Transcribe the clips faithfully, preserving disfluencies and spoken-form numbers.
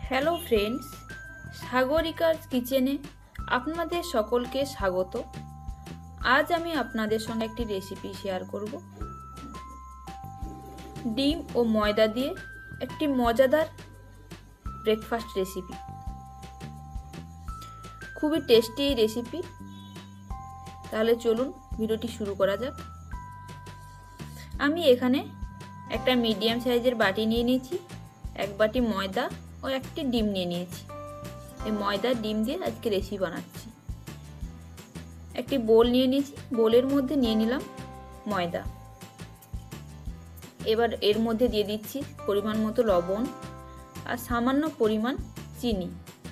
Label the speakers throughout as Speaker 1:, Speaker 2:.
Speaker 1: Hello friends, সাগরিকার কিচেনে আপনাদের সকলকে স্বাগত। আজ আমি আপনাদের সঙ্গে একটি রেসিপি শেয়ার করব। ডিম ও ময়দা দিয়ে একটি মজাদার ব্রেকফাস্ট রেসিপি। খুবই টেস্টি এই রেসিপি। তাহলে চলুন ভিডিওটি শুরু করা যাক। আমি এখানে একটা মিডিয়াম সাইজের বাটি নিয়ে নিয়েছি, এক বাটি ময়দা ও একটি ডিম নিয়ে নিয়েছি। এই ময়দা ডিম দিয়ে আজকে রেসিপি বানাচ্ছি। একটি বোল নিয়ে নিয়েছি, বোলের মধ্যে নিয়ে নিলাম ময়দা। এবার এর মধ্যে দিয়ে দিচ্ছি পরিমাণ মতো লবণ আর সামান্য পরিমাণ চিনি।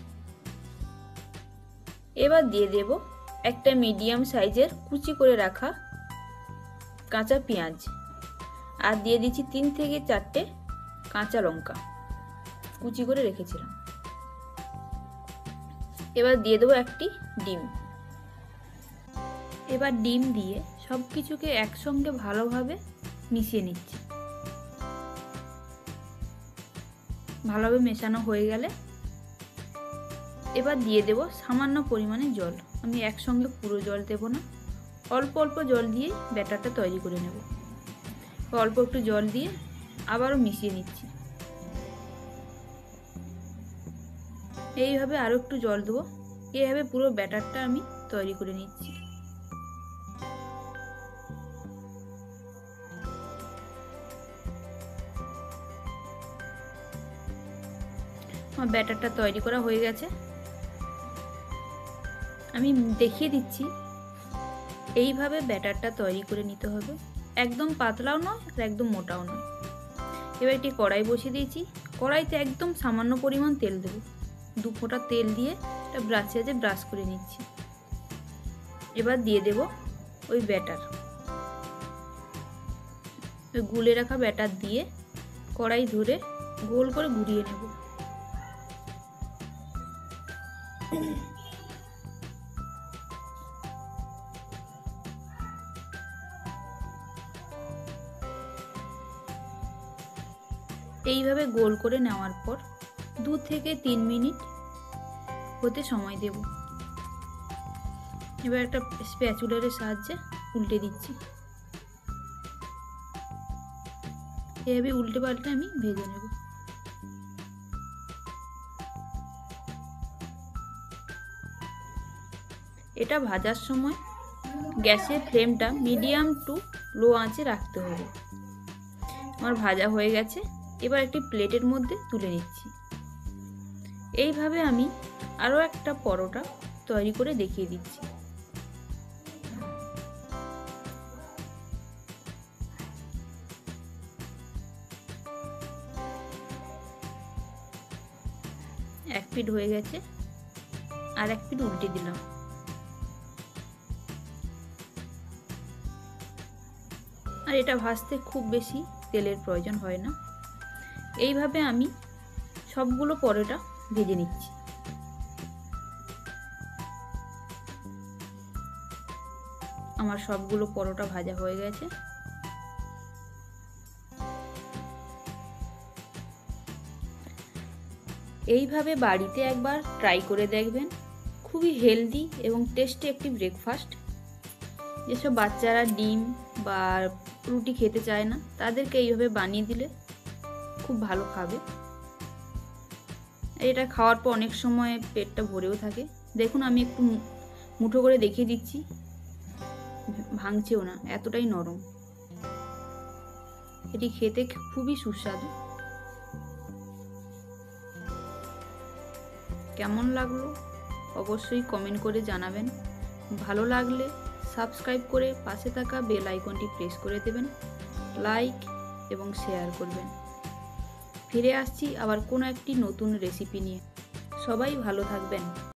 Speaker 1: এবার দিয়ে দেব একটা মিডিয়াম সাইজের কুচি করে রাখা কাঁচা পেঁয়াজ, আর দিয়ে দিচ্ছি তিন থেকে চারটে কাঁচা লঙ্কা কুচি করে রেখেছিলাম। এবার দিয়ে দেবো একটি ডিম। এবার ডিম দিয়ে সব কিছুকে একসঙ্গে ভালোভাবে মিশিয়ে নিচ্ছি। ভালোভাবে মেশানো হয়ে গেলে এবার দিয়ে দেব সামান্য পরিমাণে জল। আমি একসঙ্গে পুরো জল দেব না, অল্প অল্প জল দিয়ে ব্যাটারটা তৈরি করে নেব। অল্প একটু জল দিয়ে আবারও মিশিয়ে নিচ্ছি। এইভাবে আরো একটু জল দেবো। এইভাবে পুরো ব্যাটারটা আমি তৈরি করে নিচ্ছি। আমার ব্যাটারটা তৈরি করা হয়ে গেছে। আমি দেখিয়ে দিচ্ছি এইভাবে ব্যাটারটা তৈরি করে নিতে হবে। একদম পাতলাও নয় আর একদম মোটাও নয়। এবার একটি কড়াই বসিয়ে দিয়েছি। কড়াইতে একদম সামান্য পরিমাণ তেল দেবো। দু ফোঁটা তেল দিয়ে একটা ব্রাশে আছে ব্রাশ করে নিচ্ছি। এবার দিয়ে দেব ওই ব্যাটার, ওই গুলে রাখা ব্যাটার দিয়ে কড়াই ধরে গোল করে ঘুরিয়ে নেব। এইভাবে গোল করে নেওয়ার পর দু থেকে তিন মিনিট হতে সময় দেব। এবার একটা স্প্যাচুলার সাহায্যে উল্টে দিচ্ছি। এভাবে উল্টে পাল্টে আমি ভেজে নেব। এটা ভাজার সময় গ্যাসের ফ্লেমটা মিডিয়াম টু লো আঁচে রাখতে হবে। আমার ভাজা হয়ে গেছে। এবার একটি প্লেটের মধ্যে তুলে নিচ্ছি। এইভাবে আমি আরও একটা পরোটা তৈরি করে দেখিয়ে দিচ্ছি। এক পিঠ হয়ে গেছে, আর এক পিঠ উল্টে দিলাম। আর এটা ভাজতে খুব বেশি তেলের প্রয়োজন হয় না। এইভাবে আমি সবগুলো পরোটা ভেজে নিচ্ছি। আমার সবগুলো পরোটা ভাজা হয়ে গেছে। এইভাবে বাড়িতে একবার ট্রাই করে দেখবেন। খুবই হেলদি এবং টেস্টি একটি ব্রেকফাস্ট। যেসব বাচ্চারা ডিম বা রুটি খেতে চায় না, তাদেরকে এইভাবে বানিয়ে দিলে খুব ভালো খাবে। এটা খাওয়ার পর অনেক সময় পেটটা ভরেও থাকে। দেখুন আমি একটু মুঠো করে দেখিয়ে দিচ্ছি, ভাঙছেও না, এতটাই নরম। এটি খেতে খুবই সুস্বাদু। কেমন লাগলো অবশ্যই কমেন্ট করে জানাবেন। ভালো লাগলে সাবস্ক্রাইব করে পাশে থাকা বেল আইকনটি প্রেস করে দেবেন, লাইক এবং শেয়ার করবেন। ফিরে আসছি আবার কোনো একটি নতুন রেসিপি নিয়ে। সবাই ভালো থাকবেন।